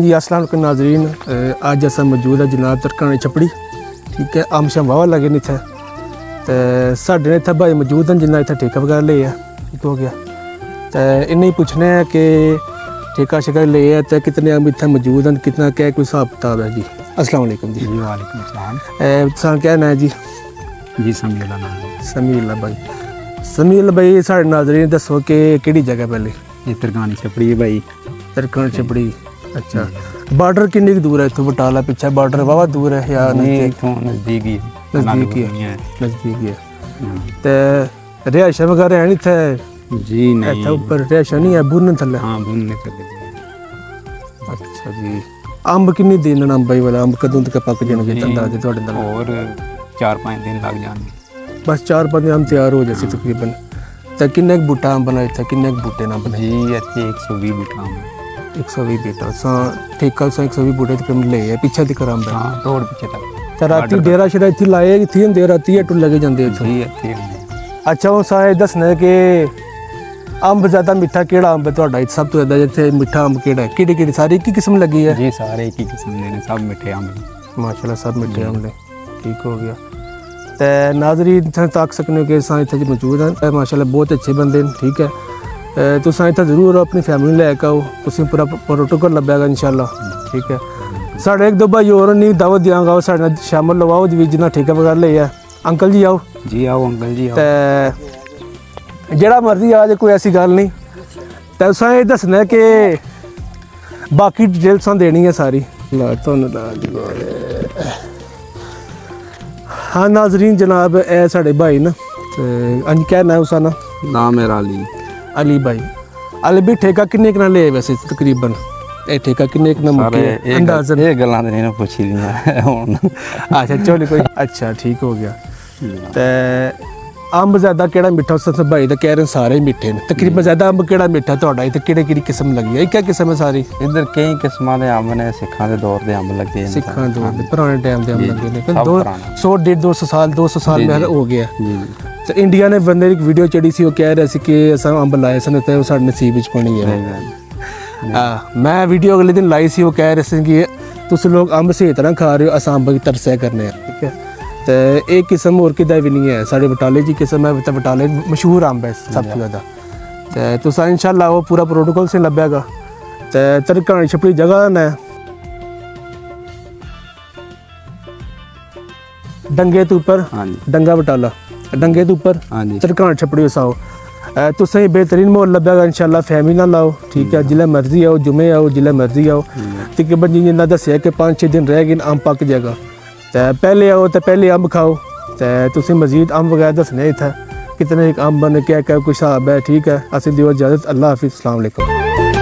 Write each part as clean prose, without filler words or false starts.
जी अस्सलाम वालेकुम नाज़रीन, अज अस मौजूद है जनाब तरकानी छपड़ी। ठीक है, आम शाम वाह लगे इत्थे ते साढ़े इत्थे भाई मौजूद हैं जिन्हें इत्थे ठेका वगैरह ले ठीक हो गया। तो इन्हें ही पुछने हैं कि ठेका शिका ले है तो कितने आम इत्थे मौजूद हैं, कितना क्या कोई हिसाब किताब है जी। अस्सलाम वालेकुम जी। वालेकुम सलाम। तुसां क्या नाम है जी? जी समीउल्लाह नाम है। समीउल्लाह भाई। समीउल्लाह भाई साढ़े नाज़रीन दसो कि केड़ी जगह पहले? ये तरकानी छपड़ी है भाई। तरकानी छपड़ी। अच्छा, बॉर्डर कितनी दूर है इत्थों बटाला पिछे? बॉर्डर वावा दूर है या नज़दीक ही? नज़दीक ही है, नज़दीक ही है। तो रिहायशा वगैरह है इत्थे? जी नहीं, इत्थे ऊपर रिहायशा नहीं है, बुरने थल्ले? हाँ बुरने थल्ले। अच्छा जी। अंब किन्नी दिन अंब भाई वाला अंब कदों तक पक जाएंगे अंदाजे तुहाडे नाल? और 4-5 दिन लग जाएंगे। बस 4-5 दिन हम तैयार हो जासी तकरीबन। तो किन्ने बूटा अंब बनाए थे, किन्ने बूटे ना बनाए? जी इत्थे 120 बूटा अंब। 120 बूटा सा ठेका सा 120 बूटे तक ले है पीछे तक अंब है। हाँ तोड़ पीछे तक। तो राती डेरा शेरा इत्थे लाए इत्थे हुंदे राती अटू लगे जांदे इत्थों? जी इत्थे। अच्छा वो सारे दसने कि अंब ज़्यादा मिठा केड़ा अंब है तुहाडा सब तो ज़्यादा जिथे मिठा अंब केड़ा है? केड़ी सारी एक ही किस्म लगी है? जी सारे एक ही किस्म के ने, सब मिठे अंब माशाल्लाह, सब मिठे अंब ने। ठीक हो गया। तो नाज़रीन तक सकने हो कि इत्थे मौजूद हैं माशाल्लाह, बहुत अच्छे बंदे हैं। ठीक है, तुसां इत्थे जरूर अपनी फैमिली लैके आओ, तुसीं पूरा प्रोटोकॉल लब्भेगा इंशाल्लाह। ठीक है, साढ़े एक दो भाई और नहीं दावत देंगा, साढ़े नाल शामिल लवाओ जी जिन्ना ठेका वगैरह ले है। अंकल जी आओ। जी आओ अंकल जी आओ। ते जेड़ा मर्जी आ जाए, कोई ऐसी गल नहीं। तो तुसां ये दसना है कि बाकी डिटेल तुसां देनी है सारी। हाँ नाज़रीन जनाब ए साढ़े भाई न, अंज क्या नाम उसका? नाम मेरा अली। अली भाई। अली भी ठेका किन्ने कना ले वैसे तकरीबन? ए ठेका किन्ने कना मुके अंदाज़न? ये गल्लां ने पूछी दियां हुण। अच्छा चलो कोई। अच्छा ठीक हो गया। ते अंब ज़्यादा केड़ा मिठा? उस भाई तो कह रहे सारे मिठे ने, तकरीबन ज़्यादा अंब केड़ा मिठा तुहाडा? इत्थे केड़ी किस्म लगी है? क्या किस्म है सारी? इधर कई किस्मां दे अंब ने, सिखां दे दौर दे अंब लगे। सिखां दे दौर दे पुराने टाइम दे अंब लगे ने, 100-150 साल 200 साल में हो गया। तो इंडिया ने बंदे एक वीडियो चढ़ी सी, वो कह रहे सी कि असां अंब लाए सन ते वो साडे नसीब विच बनी है। मैं वीडियो अगले दिन लाई सी, वो कह रहे सी कि तुस लोग अंब सही तरह खा रहे हो, असां अंब की तरसया करने। ठीक है, तो एक किस्म और किदा भी नहीं है, साढ़े बटाले की किस्म है, तो बटाले मशहूर अंब है सब तो ज़्यादा। तो तुसा इंशाल्लाह वो पूरा प्रोटोकॉल से लब्भेगा। तो तरकानी छपड़ी जगह ना डंगे तो ऊपर, डंगा बटाला डंगे तो ऊपर तरकानी छपड़ी वसाओ। तुसें बेहतरीन माहौल लब्भेगा इंशाल्लाह, फैमिली ना लाओ। ठीक है, जिले मर्जी आओ, जुमे आओ, जिले मर्जी आओ। तकरीबन जिन्ना दसिया कि 5-6 दिन रह गए अंब पक जाएगा। तो पहले आओ तो पहले अंब खाओ। तो तुसीं मजीद अंब वगैरह दसने इत्थे कितने एक अंब ने, क्या क्या कुछ हिसाब है। ठीक है, असीं दिओ इजाज़त। अल्लाह हाफिज़, अस्सलाम वालेकुम।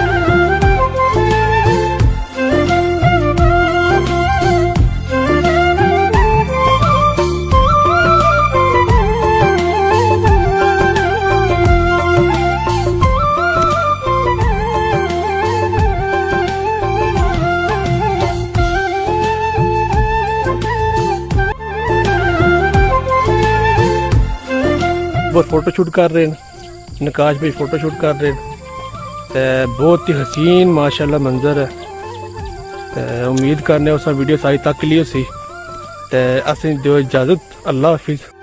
वो फोटो शूट कर रहे हैं, नकाश भी फोटो शूट कर रहे हैं। तो बहुत ही हसीन माशाल्लाह मंजर है। तो उम्मीद करने उस वीडियो सारी तक ली उसी। तो असें दिओ इजाज़त। अल्लाह हाफिज़।